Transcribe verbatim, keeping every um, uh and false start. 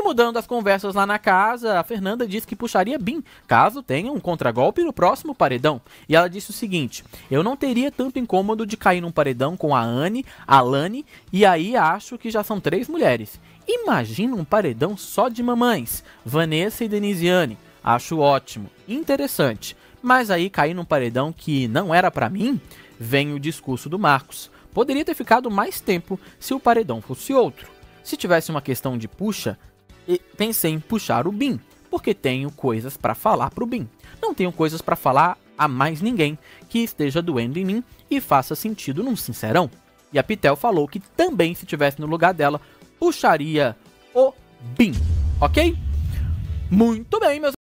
mudando as conversas lá na casa, a Fernanda disse que puxaria Bim, caso tenha um contragolpe no próximo paredão. E ela disse o seguinte: eu não teria tanto incômodo de cair num paredão com a Anne, a Lani, e aí acho que já são três mulheres. Imagina um paredão só de mamães, Vanessa e Denisiane. Acho ótimo, interessante. Mas aí cair num paredão que não era pra mim, vem o discurso do Marcos. Poderia ter ficado mais tempo se o paredão fosse outro. Se tivesse uma questão de puxa, pensei em puxar o Bim, porque tenho coisas pra falar pro Bim. Não tenho coisas pra falar a mais ninguém que esteja doendo em mim e faça sentido num sincerão. E a Pitel falou que também, se tivesse no lugar dela, puxaria o Bim, ok? Muito bem, meus